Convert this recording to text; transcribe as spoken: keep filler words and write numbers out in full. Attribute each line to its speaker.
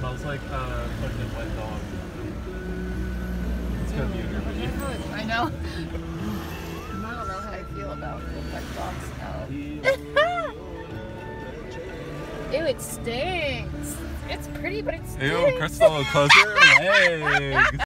Speaker 1: smells like uh, pregnant wet dog. It's gonna be in your video.
Speaker 2: I know. I don't know how I feel about wet dog smell. Ew, it stinks. It's pretty, but it stinks.
Speaker 1: Ew, Crystal, close your legs.